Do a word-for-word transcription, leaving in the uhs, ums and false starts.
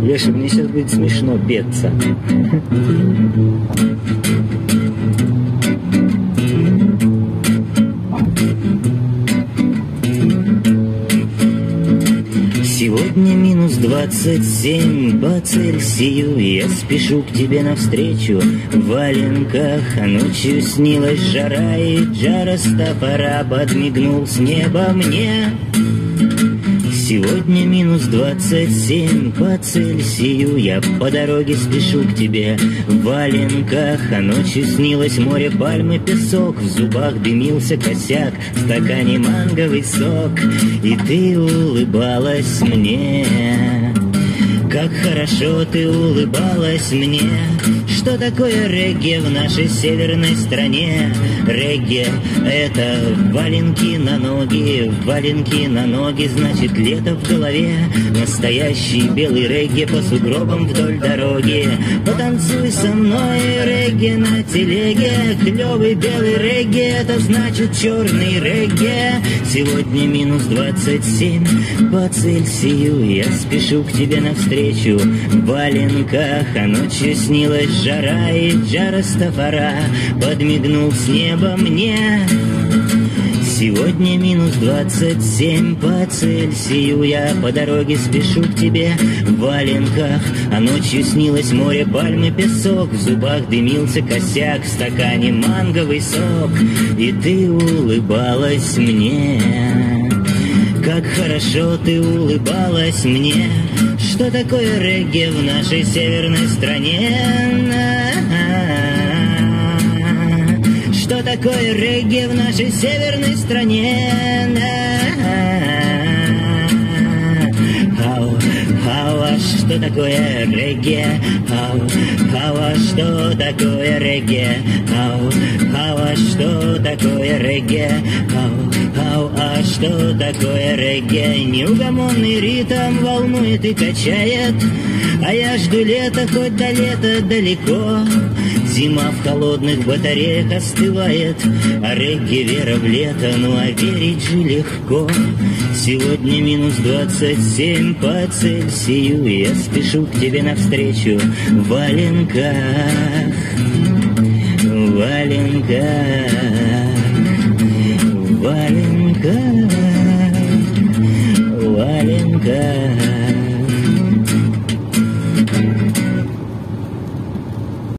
Леша, мне сейчас будет смешно петься. Сегодня минус двадцать семь по Цельсию. Я спешу к тебе навстречу в валенках, а ночью снилась жара, и Джара с топора подмигнул с неба мне. Сегодня минус двадцать семь по Цельсию. Я по дороге спешу к тебе в валенках, а ночью снилось море, пальмы, песок, в зубах дымился косяк, в стакане манговый сок, и ты улыбалась мне. Как хорошо ты улыбалась мне. Что такое регги в нашей северной стране? Регги — это валенки на ноги, валенки на ноги, значит лето в голове. Настоящий белый регги по сугробам вдоль дороги. Потанцуй со мной, регги на телеге. Клевый белый регги — это значит черный регги. Сегодня минус двадцать семь по Цельсию. Я спешу к тебе навстречу в валенках, а ночью снилась жара, и Джара с топора подмигнул с неба мне. Сегодня минус двадцать семь по Цельсию. Я по дороге спешу к тебе в валенках, а ночью снилось море, пальмы, песок, в зубах дымился косяк, в стакане манговый сок, и ты улыбалась мне. Как хорошо ты улыбалась мне. Что такое регги в нашей северной стране? Что такое регги в нашей северной стране? Ау, ау, а что такое регги? Ау, ау, а что такое регги? Ау, ау, а что такое регги? Ау, ау, а что такое регги? Неугомонный ритм волнует и качает, а я жду лета, хоть до лета далеко. Зима в холодных батареях остывает, а регги вера в лето, ну а верить же легко. Сегодня минус двадцать семь по Цельсию. Я спешу к тебе навстречу в валенках, в валенках, в валенках, в валенках.